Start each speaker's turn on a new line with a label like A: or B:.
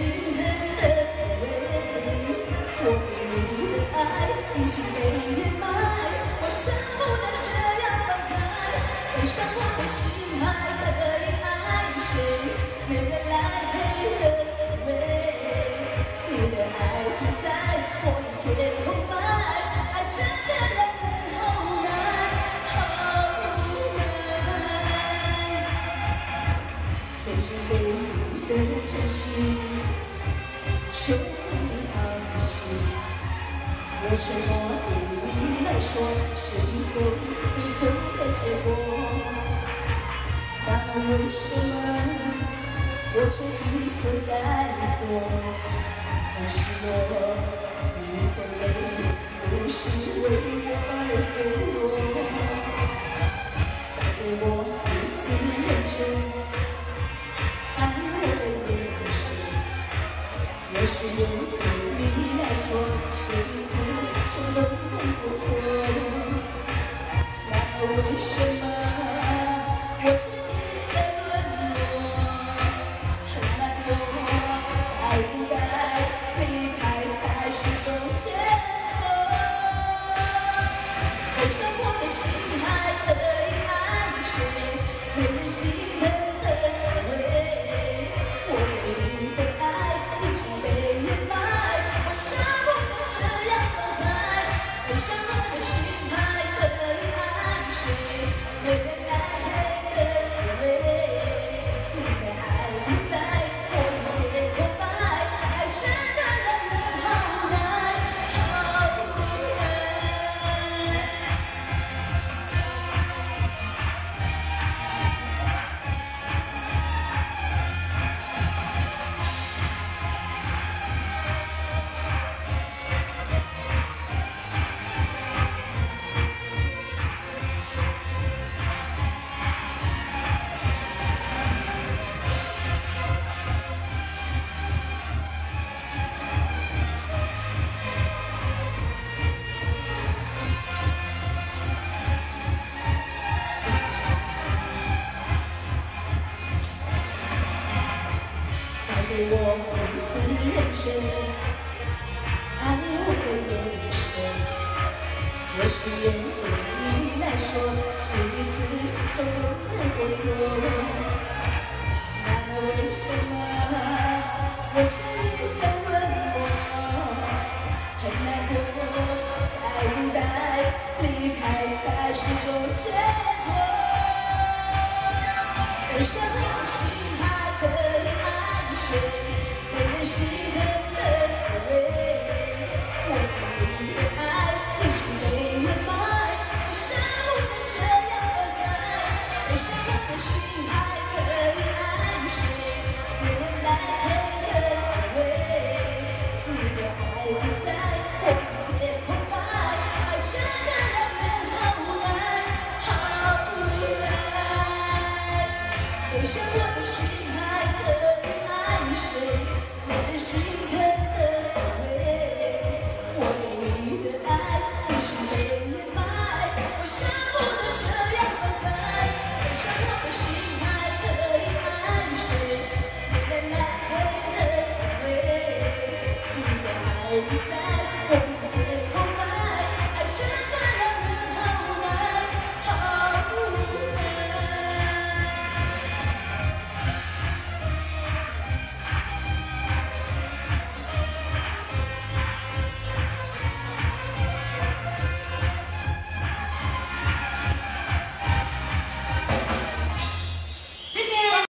A: 心疼的滋味。我给你的爱已经被掩埋，我舍不得这样放开。悲伤我的心还可以爱谁？原来黑的滋味，你的爱不在，我一片空白，爱真的让人好难，好难。随时给你的真心，受你好心。我沉默对你来说是一种一种的结果。那为什么我却知错在错？但是你的泪不是为我而坠落。再给我一次认真爱我的眼神，也许对你来说是一次冲动的过错。那为什么我自己在沦落？很难过，该不该离开才是种结果？为什么我的心还可以爱谁？没人心疼的滋味，我给你的爱已经被掩埋，我舍不得这样放开。为什么我的心还可以爱谁？没人爱黑的滋味，你的爱不在，我一片空白，爱真的让人好难，好难。给我一次认真爱我的眼神，也许对你来说是一次冲动的过错。那为什么我自己在问我？很难过，该不该离开才是种结果？为什么我心还可以爱谁？没人心疼的滋味，我给你的爱已经被掩埋，我舍不得这样放开。为什么我的心还可以爱谁？原来黑的滋味，你的爱不在，我一片空白，爱真的让人好难，好难。为什么我的心还可以爱谁？没人心疼的滋味，我给你的爱已经被掩埋，我舍不得这样放开。为什么我的心还可以爱谁？没人来黑的滋味，你的爱不在。